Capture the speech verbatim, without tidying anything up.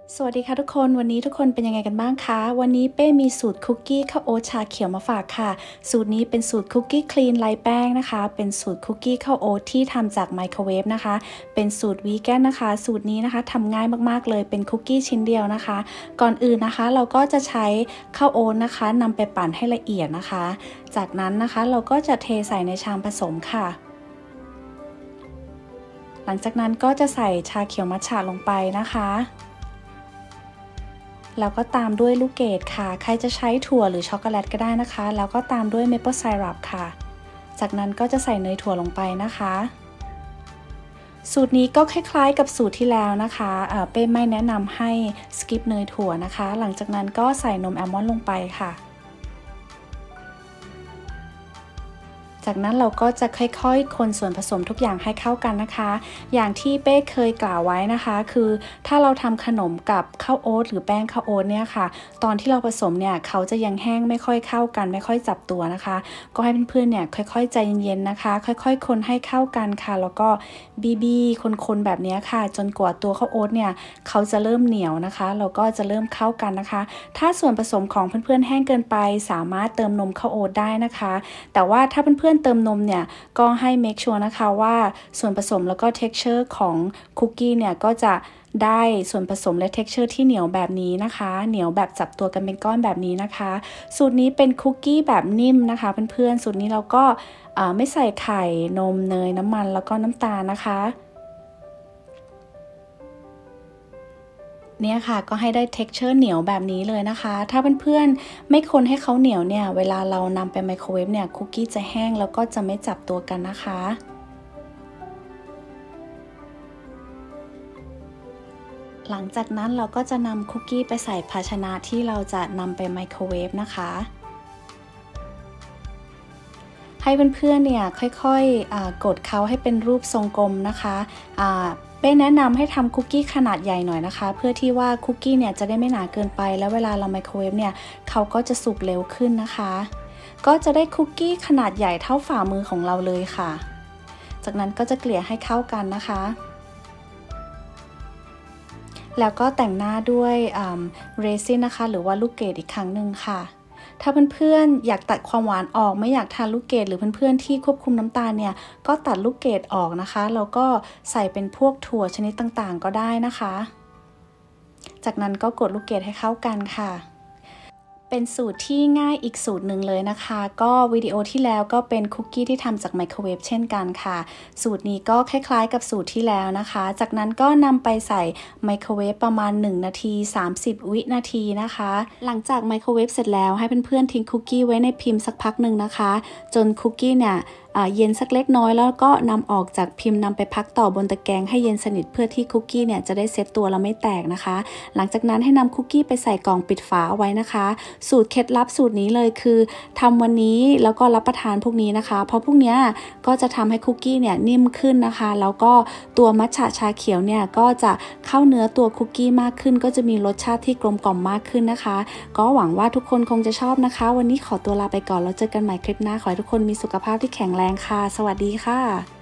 สวัสดีค่ะทุกคนวันนี้ทุกคนเป็นยังไงกันบ้างคะวันนี้เป้มีสูตรคุกกี้ข้าวโอ๊ตชาเขียวมาฝากค่ะสูตรนี้เป็นสูตรคุกกี้คลีนไร้แป้งนะคะเป็นสูตรคุกกี้ข้าวโอ๊ตที่ทำจากไมโครเวฟนะคะเป็นสูตรวีแกนนะคะสูตรนี้นะคะทำง่ายมากๆเลยเป็นคุกกี้ชิ้นเดียวนะคะ ก่อนอื่นนะคะเราก็จะใช้ข้าวโอ๊ตนะคะนำไปปั่นให้ละเอียดนะคะ จากนั้นนะคะเราก็จะเทใส่ในชามผสมค่ะ หลังจากนั้นก็จะใส่ชาเขียวมัทฉะลงไปนะคะแล้วก็ตามด้วยลูกเกดค่ะใครจะใช้ถั่วหรือช็อกโกแลตก็ได้นะคะแล้วก็ตามด้วยเมเปิลไซรัปค่ะจากนั้นก็จะใส่เนยถั่วลงไปนะคะสูตรนี้ก็คล้ายๆกับสูตรที่แล้วนะคะเป้ไม่แนะนำให้สกิปเนยถั่วนะคะหลังจากนั้นก็ใส่นมแอลมอนด์ลงไปค่ะจากนั้นเราก็จะค่อยๆคนส่วนผสมทุกอย่างให้เข้ากันนะคะอย่างที่เป้เคยกล่าวไว้นะคะคือถ้าเราทำขนมกับข้าวโอ๊ตหรือแป้งข้าวโอ๊ตเนี่ยค่ะตอนที่เราผสมเนี่ยเขาจะยังแห้งไม่ค่อยเข้ากันไม่ค่อยจับตัวนะคะก็ให้เพื่อนๆเนี่ยค่อยๆใจเย็นๆนะคะค่อยๆคนให้เข้ากันค่ะแล้วก็บีบีคนๆแบบนี้ค่ะจนกว่าตัวข้าวโอ๊ตเนี่ยเขาจะเริ่มเหนียวนะคะแล้วก็จะเริ่มเข้ากันนะคะถ้าส่วนผสมของเพื่อนๆแห้งเกินไปสามารถเติมนมข้าวโอ๊ตได้นะคะแต่ว่าถ้าเพื่อนๆเติมนมเนี่ยก็ให้ make sure นะคะว่าส่วนผสมแล้วก็ texture ของคุกกี้เนี่ยก็จะได้ส่วนผสมและ texture ที่เหนียวแบบนี้นะคะเหนียวแบบจับตัวกันเป็นก้อนแบบนี้นะคะสูตรนี้เป็นคุกกี้แบบนิ่มนะคะเพื่อนๆสูตรนี้เราก็ไม่ใส่ไข่นมเนยน้ำมันแล้วก็น้ำตาลนะคะเนี่ยค่ะก็ให้ได้ texture เหนียวแบบนี้เลยนะคะถ้าเพื่อนๆไม่คนให้เขาเหนียวเนี่ยเวลาเรานำไปไมโครเวฟเนี่ยคุกกี้จะแห้งแล้วก็จะไม่จับตัวกันนะคะหลังจากนั้นเราก็จะนำคุกกี้ไปใส่ภาชนะที่เราจะนำไปไมโครเวฟนะคะให้เพื่อนๆเนี่ยค่อยๆกดเขาให้เป็นรูปทรงกลมนะคะเป้แนะนำให้ทำคุกกี้ขนาดใหญ่หน่อยนะคะเพื่อที่ว่าคุกกี้เนี่ยจะได้ไม่หนาเกินไปแล้วเวลาเราไมโครเวฟเนี่ยเขาก็จะสุกเร็วขึ้นนะคะก็จะได้คุกกี้ขนาดใหญ่เท่าฝ่ามือของเราเลยค่ะจากนั้นก็จะเกลี่ยให้เข้ากันนะคะแล้วก็แต่งหน้าด้วยเรซินนะคะหรือว่าลูกเกดอีกครั้งหนึ่งค่ะถ้าเพื่อนๆอยากตัดความหวานออกไม่อยากทานลูกเกดหรือเพื่อนๆที่ควบคุมน้ำตาลเนี่ยก็ตัดลูกเกดออกนะคะแล้วก็ใส่เป็นพวกถั่วชนิดต่างๆก็ได้นะคะจากนั้นก็กดลูกเกดให้เข้ากันค่ะเป็นสูตรที่ง่ายอีกสูตรหนึ่งเลยนะคะก็วิดีโอที่แล้วก็เป็นคุกกี้ที่ทำจากไมโครเวฟเช่นกันค่ะสูตรนี้ก็คล้ายๆกับสูตรที่แล้วนะคะจากนั้นก็นำไปใส่ไมโครเวฟประมาณหนึ่งนาทีสามสิบวินาทีนะคะหลังจากไมโครเวฟเสร็จแล้วให้เพื่อนๆทิ้งคุกกี้ไว้ในพิมพ์สักพักหนึ่งนะคะจนคุกกี้เนี่ยเย็นสักเล็กน้อยแล้วก็นำออกจากพิมพ์นำไปพักต่อบนตะแกรงให้เย็นสนิทเพื่อที่คุกกี้เนี่ยจะได้เซ็ตตัวแล้วไม่แตกนะคะหลังจากนั้นให้นำคุกกี้ไปใส่กล่องปิดฝาเอาไว้นะคะสูตรเคล็ดลับสูตรนี้เลยคือทำวันนี้แล้วก็รับประทานพวกนี้นะคะเพราะพวกนี้ก็จะทำให้คุกกี้เนี่ยนิ่มขึ้นนะคะแล้วก็ตัวมัทฉะชาเขียวเนี่ยก็จะเข้าเนื้อตัวคุกกี้มากขึ้นก็จะมีรสชาติที่กลมกล่อมมากขึ้นนะคะก็หวังว่าทุกคนคงจะชอบนะคะวันนี้ขอตัวลาไปก่อนแล้วเจอกันใหม่คลิปหน้าขอให้ทุกคนมีสุขภาพที่แข็งแรงค่ะสวัสดีค่ะ